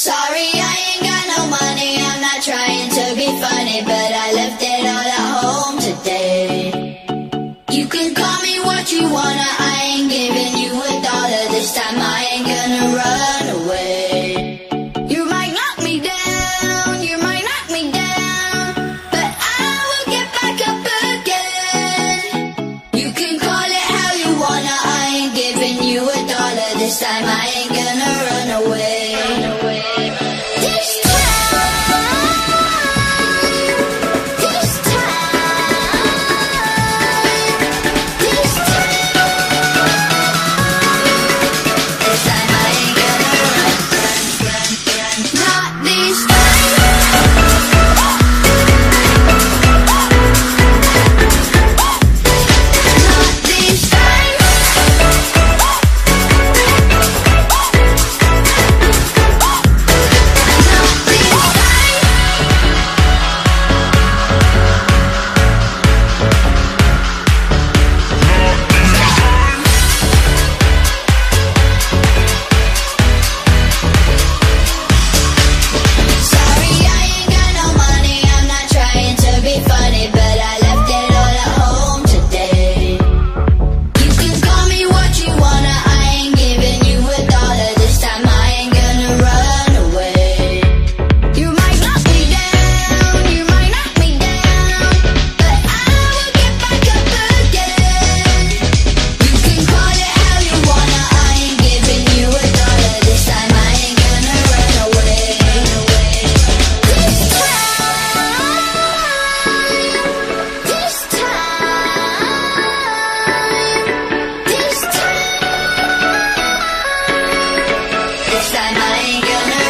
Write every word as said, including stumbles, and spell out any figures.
Sorry, I ain't got no money, I'm not trying to be funny, but I left it all at home today. You can call me what you wanna, I ain't giving you a dollar this time, I ain't gonna run away. You might knock me down, you might knock me down, but I will get back up again. You can call it how you wanna, I ain't giving you a dollar this time, I ain't gonna run away. This time, this time, this time, this time I ain't gonna run, run, run, run. Not this time. Not this time. Sorry, I ain't got no money, I'm not trying to be funny, but I left it all at home today. You can call me what you wanna, I ain't giving you a dollar this time, I ain't gonna run away. You might knock me down, you might knock me down, but I will get back up again. You can call it how you wanna, I ain't giving you a dollar this time, I ain't gonna run away. This time, this time, this time, this time I ain't gonna